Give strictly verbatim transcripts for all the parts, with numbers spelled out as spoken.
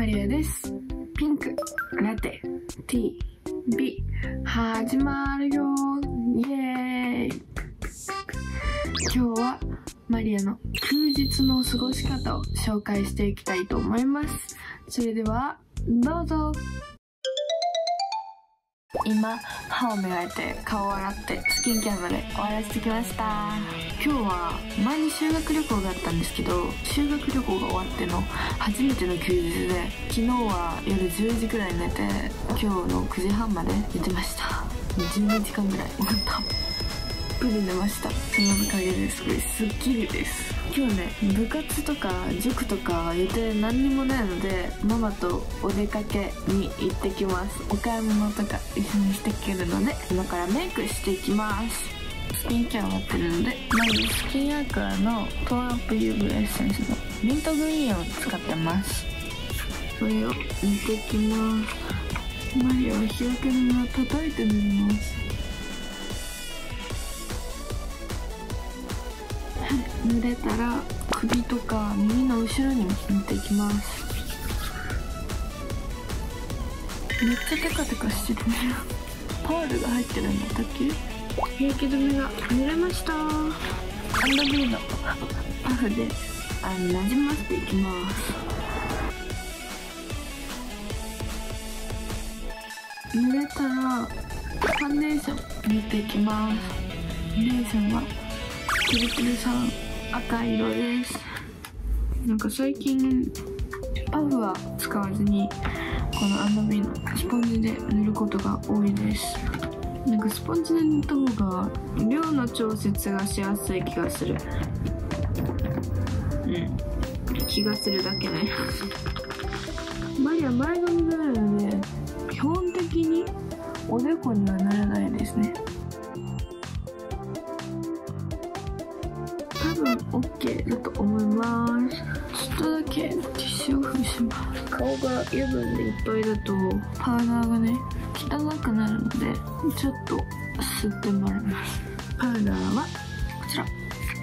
マリアです。ピンク、ラテ、T、B、始まるよイエーイ。今日はマリアの休日の過ごし方を紹介していきたいと思います。それではどうぞ。今歯を磨いて顔を洗ってスキンケアまで終わらせてきました。今日は前に修学旅行があったんですけど、修学旅行が終わっての初めての休日で、昨日は夜じゅうじくらい寝て今日のくじはんまで寝てました。じゅうにじかんぐらいたっぷり寝ました。そのおかげですごいスッキリです。今日ね、部活とか塾とか予定何にもないので、ママとお出かけに行ってきます。お買い物とか一緒にしてきるので、今からメイクしていきます。スキンケア終わってるので、まずスキンアクアのトーンアップ ユーブイ エッセンスのミントグリーンを使ってます。それを塗っていきます。マリアは日焼け止めを叩いて塗ります。塗れたら首とか耳の後ろにも塗っていきます。めっちゃテカテカしてるね。パールが入ってるんだったっけ。日焼け止めが塗れました。アンドビーのパフであのなじませていきます。塗れたらファンデーション塗っていきます。ファンデーションはトゥルトゥルさん赤色です。なんか最近パフは使わずにこのアンドビーのスポンジで塗ることが多いです。なんかスポンジで塗った方が量の調節がしやすい気がする。うん気がするだけね。マリア前髪があるので基本的におでこにはならないですね。多分 OK だと思います。ちょっとだけティッシュオフします。顔が油分でいっぱいだとパウダーがね汚くなるので、ちょっと吸ってもらいます。パウダーはこちら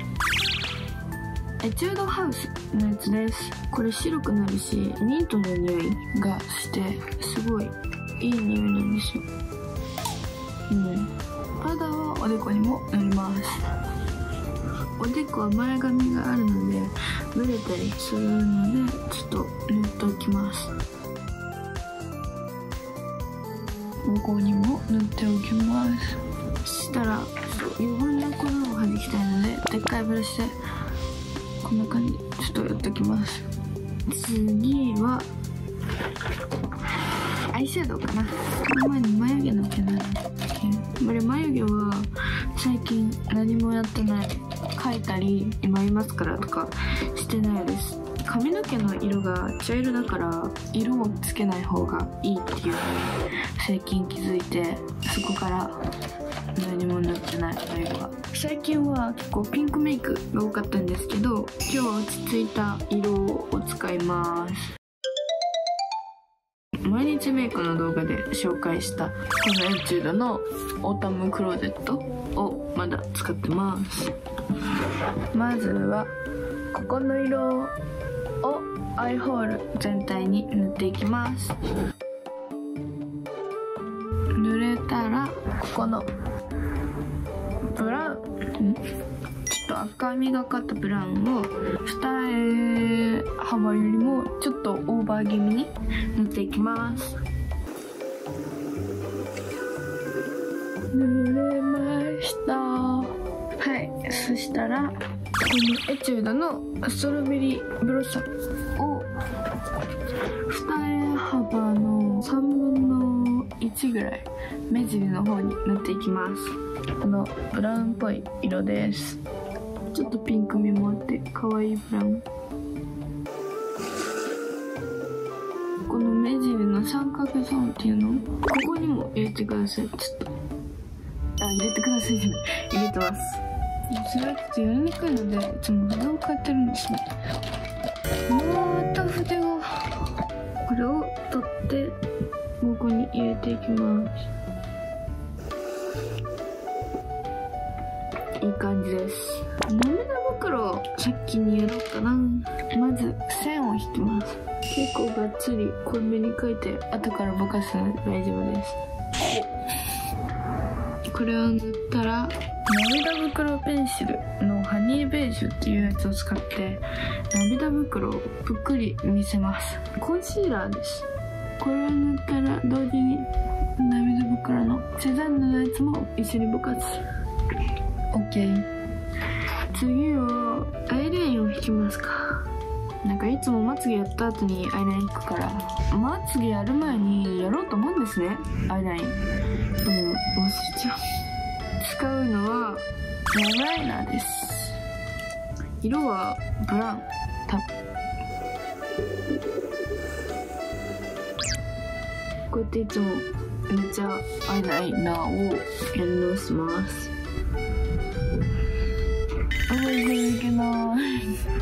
エチュードハウスのやつです。これ白くなるしミントの匂いがしてすごいいい匂いなんですよ。うんパウダーはおでこにも塗ります。おでこは前髪があるのでブレたりするのでちょっと塗っておきます。ここにも塗っておきます。そしたら余分な粉をはじきたいのででっかいブラシでこんな感じちょっとやっておきます。次はアイシャドウかな。この前に眉毛の毛なんだっけ。これ眉毛は最近何もやってない。描いたり今いますからとかしてないです。髪の毛の色が茶色だから色をつけない方がいいっていうのに最近気づいて、そこから何も塗ってない眉毛は。最近は結構ピンクメイクが多かったんですけど、今日は落ち着いた色を使います。毎日メイクの動画で紹介したこのエチュードのオータムクローゼットをまだ使ってます。まずはここの色をアイホール全体に塗っていきます。塗れたらここのブラウン、ちょっと赤みがかったブラウンを二重幅よりもちょっとオーバー気味に塗っていきます。塗れました。はい、そしたらこのエチュードのストロベリーブロッサムを二重幅のさんぶんのいちぐらい目尻の方に塗っていきます。このブラウンっぽい色です。ちょっとピンク味もあって可愛いブラウン。この目尻の三角ゾーンっていうのをここにも入れてください。ちょっとあ入れてくださいじゃない入れてます。それはちょっとやりにくいのでいつも筆を変えてるんですね。また筆をこれを取ってここに入れていきます。いい感じです。涙袋を先にやろうかな。まず線を引きます。 結構がっつり濃いめに描いて後からぼかすので大丈夫です。これを塗ったら涙袋ペンシルのハニーベージュっていうやつを使って涙袋をぷっくり見せます。コンシーラーです。これを塗ったら同時に涙袋のセザンヌのやつも一緒にぼかす。 OK。 次はアイラインを引きますか。なんかいつもまつげやった後にアイライン引くからまつげやる前にやろうと思うんですね、アイライン。でも忘れちゃう。使うのはライライナーです。色はブラウン。たこうやっていつもめっちゃアイライナーをやり直します。あ、全然いけない。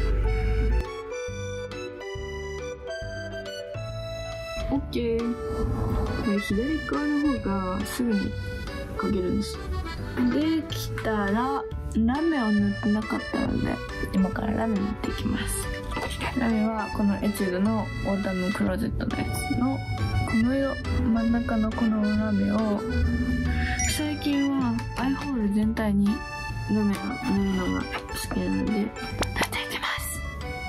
オッケー。これ左側の方がすぐに描けるんです。できたらラメを塗ってなかったので今からラメ塗っていきます。ラメはこのエチュードのオータムクローゼットのやつのこの色、真ん中のこのラメを最近はアイホール全体にラメを塗るのが好きなので塗っていきます。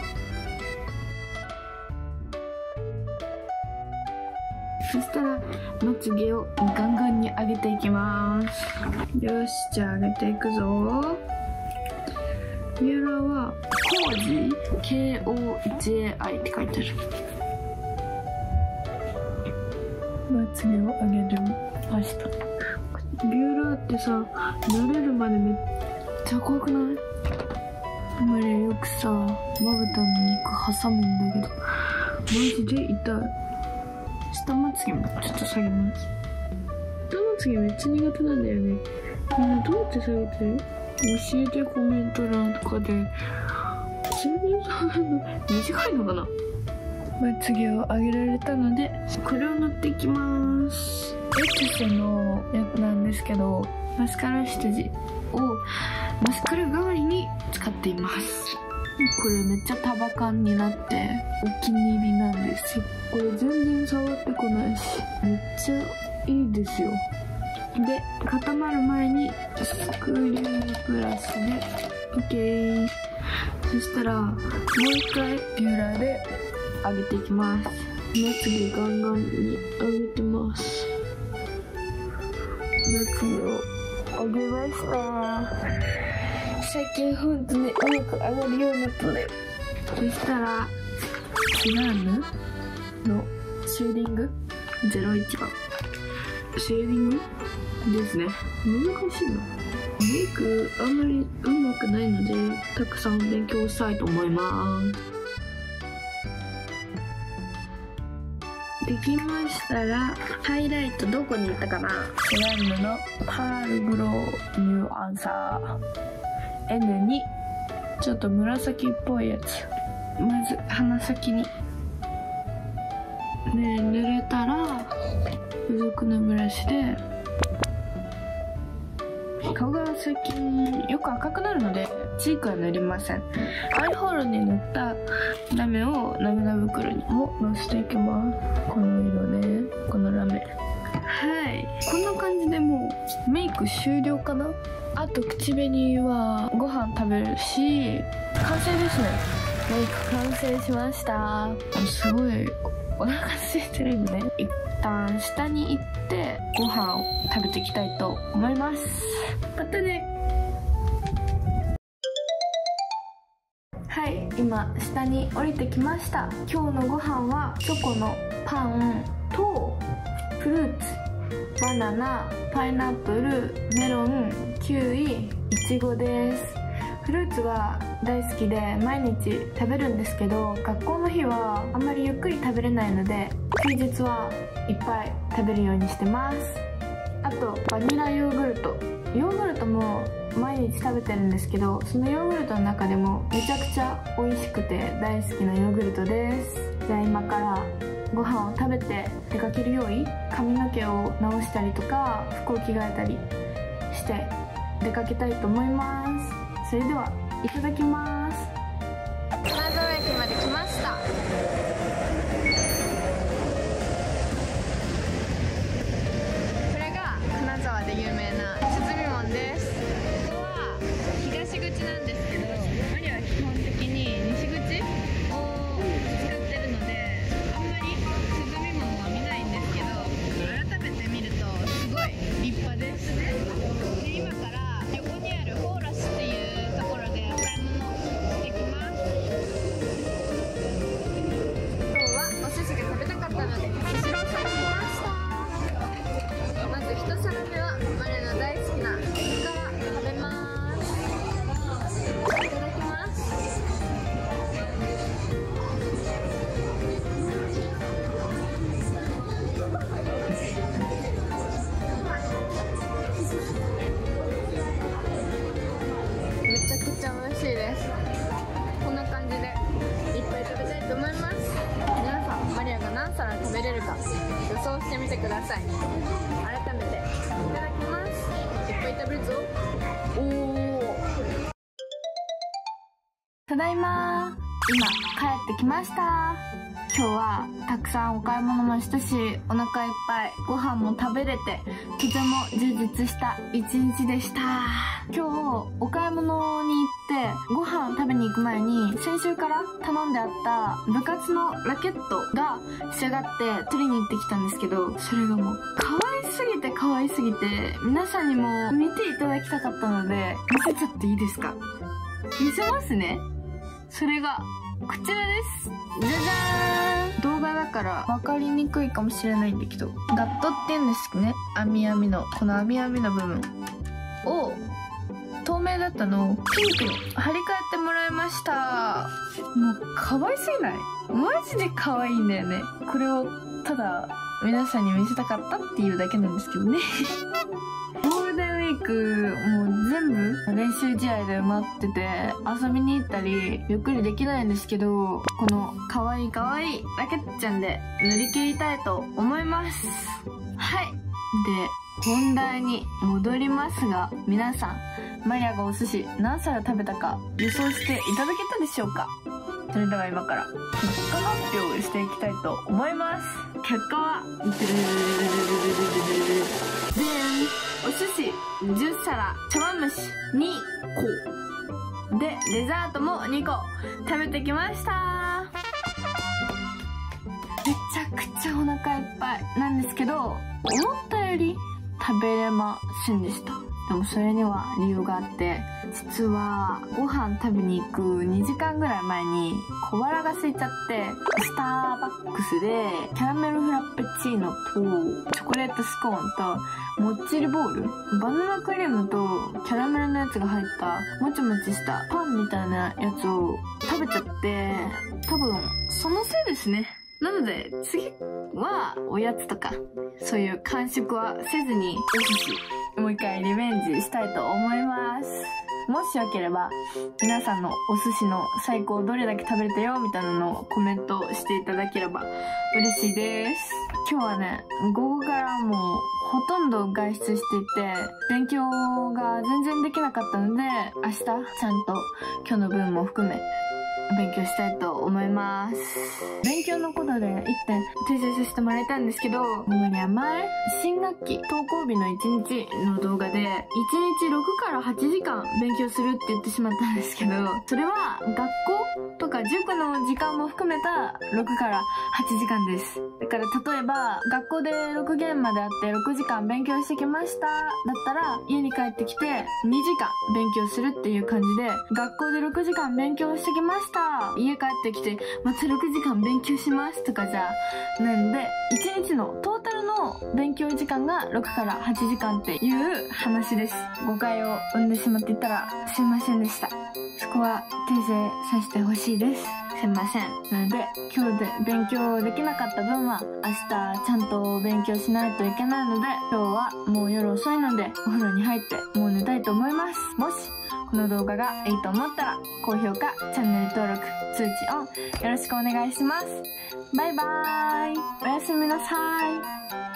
そしたらまつげをガンガンに上げていきます。よし、じゃあ上げていくぞ。ビューラーはコージー ケーオージェーアイ って書いてある。まつげを上げました。ビューラーってさ、慣れるまでめっちゃ怖くない？あんまりよくさ、まぶたの肉挟むんだけどマジで痛い。下まつげもちょっと下げます。下まつげめっちゃ苦手なんだよね。みんなどうやって下げてる？教えて、コメント欄とかで。全然そんなの短いのかな。まつげを上げられたのでこれを塗っていきます。エクセのやつなんですけどマスカラ下地をマスカラ代わりに使っています。これめっちゃ束感になってお気に入りなんですよ。これ全然触ってこないしめっちゃいいですよ。で固まる前にスクリューブラシで OK。 そしたらもう一回ビューラーで上げていきます。まつげガンガンに上げてます。まつげを上げました。最近ほんとねうまく上がるようになったね。そしたらシナーヌのシェーディングゼロいちばんシェーディングですね。難しいな。メイクあんまりうまくないのでたくさん勉強したいと思います。できましたらハイライトどこに行ったかな。セランヌのパールグローニューアンサー エヌ にちょっと紫っぽいやつ。まず鼻先にで塗れたら付属のブラシで顔が最近よく赤くなるのでチークは塗りません。アイホールに塗ったラメを涙袋にものせていきます。この色ね、このラメ。はい、こんな感じでもうメイク終了かな。あと口紅はご飯食べるし完成ですね。メイク完成しました。すごいお腹空いてるんでね、一旦下に行ってご飯を食べていきたいと思います。またね。はい、今下に降りてきました。今日のご飯はチョコのパンとフルーツ、バナナ、パイナップル、メロン、キウイ、イチゴです。フルーツが大好きで毎日食べるんですけど学校の日はあんまりゆっくり食べれないので休日はいっぱい食べるようにしてます。あとバニラヨーグルトヨーグルトも毎日食べてるんですけどそのヨーグルトの中でもめちゃくちゃ美味しくて大好きなヨーグルトです。じゃあ今からご飯を食べて出かける用意、髪の毛を直したりとか服を着替えたりして出かけたいと思います。それではいただきます。金沢駅まで来ました。 て有名な鼓門です。ここは東口なんですけど、マリは基本的に西口を使ってるのであんまり鼓門は見ないんですけど、改めて見るとすごい立派です。で、今から横にあるフォーラスっていうところでお買い物してきます。今日はお寿司が食べたかったのでスシローさんに来ました。まず一皿目はマリの大好きなイカから食べます。いただきます。めちゃくちゃ美味しいです。こんな感じでいっぱい食べたいと思います。皆さんマリアが何皿食べれるか予想してみてください。改めていただきます。いっぱい食べるぞ。おお、ただいま。今帰ってきました。今日はたくさんお買い物もしたし、お腹いっぱいご飯も食べれて、とても充実した一日でした。今日お買い物に行ってご飯食べに行く前に、先週から頼んであった部活のラケットが仕上がって取りに行ってきたんですけど、それがもう可愛すぎて可愛すぎて皆さんにも見ていただきたかったので見せちゃっていいですか？見せますね。それがこちらです。じゃじゃーん。動画だから分かりにくいかもしれないんだけど、ダットって言うんですね。網網のこの網網の部分を透明だったのをピンクに貼り替えてもらいました。もう可愛すぎない？マジで可愛いんだよね。これをただ皆さんに見せたかったっていうだけなんですけどね。ゴールデンウィークもう全部練習試合で埋まってて、遊びに行ったりゆっくりできないんですけど、この可愛い可愛いラケットちゃんで乗り切りたいと思います。はい。で、本題に戻りますが、皆さんマリアがお寿司何皿食べたか予想していただけたでしょうか？それでは今から結果発表をしていきたいと思います。結果はでん、お寿司じゅっさら、茶碗蒸しにこで、デザートもにこ食べてきました。めちゃくちゃお腹いっぱいなんですけど、思ったより食べれませんでした。でもそれには理由があって、実はご飯食べに行くにじかんぐらい前に小腹が空いちゃって、スターバックスでキャラメルフラッペチーノとチョコレートスコーンともっちりボール、バナナクリームとキャラメルのやつが入ったもちもちしたパンみたいなやつを食べちゃって、多分そのせいですね。なので次はおやつとかそういう間食はせずにお寿司もう一回リベンジしたいと思います。もしよければ皆さんのお寿司の最高どれだけ食べれたよみたいなのをコメントしていただければ嬉しいです。今日はね、午後からもうほとんど外出していて勉強が全然できなかったので、明日ちゃんと今日の分も含め勉強したいと思います。勉強のことでいってん訂正させてもらいたいんですけど、もうね、前新学期登校日のいちにちの動画でいちにちろくからはちじかん勉強するって言ってしまったんですけど、それは学校とか塾の時間も含めたろくからはちじかんです。だから例えば学校でろくげんまであってろくじかん勉強してきましただったら、家に帰ってきてにじかん勉強するっていう感じで、学校でろくじかん勉強してきました、家帰ってきてまたろくじかん勉強しますとかじゃなんで、いちにちのトータルの勉強時間がろくからはちじかんっていう話です。誤解を生んでしまっていたらすいませんでした。そこは訂正させてほしいです。すいません。なので今日で勉強できなかった分は明日ちゃんと勉強しないといけないので、今日はもう夜遅いのでお風呂に入ってもう寝たいと思います。もしこの動画がいいと思ったら高評価、チャンネル登録、通知オンよろしくお願いします。バイバーイ。おやすみなさい。